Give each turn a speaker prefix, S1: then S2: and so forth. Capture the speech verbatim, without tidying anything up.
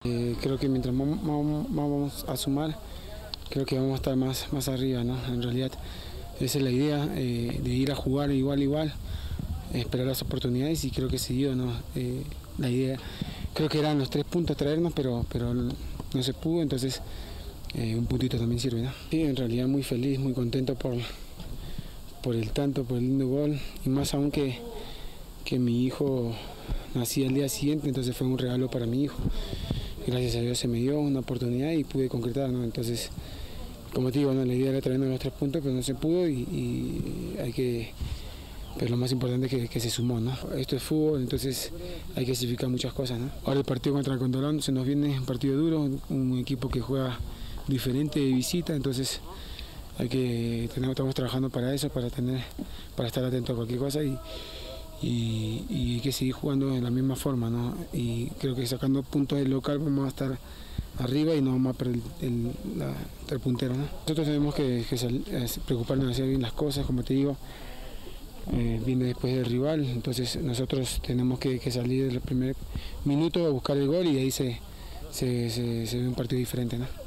S1: Eh, creo que mientras más vamos a sumar, creo que vamos a estar más, más arriba, ¿no? En realidad esa es la idea, eh, de ir a jugar igual igual, esperar las oportunidades y creo que se dio, ¿no? Eh, la idea, creo que eran los tres puntos traernos, pero, pero no se pudo, entonces eh, un puntito también sirve, ¿no? Sí, en realidad muy feliz, muy contento por, por el tanto, por el lindo gol, y más aún que, que mi hijo nacía el día siguiente, entonces fue un regalo para mi hijo. Gracias a Dios se me dio una oportunidad y pude concretar, ¿no? Entonces, como te digo, ¿no? La idea era traernos los tres puntos, pero no se pudo y, y hay que, pero lo más importante es que, que se sumó, ¿no? Esto es fútbol, entonces hay que clasificar muchas cosas, ¿no? Ahora el partido contra Condorán se nos viene un partido duro, un equipo que juega diferente de visita, entonces hay que, tenemos, estamos trabajando para eso, para tener, para estar atentos a cualquier cosa y Y, y hay que seguir jugando de la misma forma, ¿no? Y creo que sacando puntos del local vamos a estar arriba y no vamos a perder el, la, el puntero, ¿no? Nosotros tenemos que, que sal, preocuparnos de hacer bien las cosas, como te digo, eh, viene después del rival, entonces nosotros tenemos que, que salir del primer minuto a buscar el gol y ahí se, se, se, se ve un partido diferente, ¿no?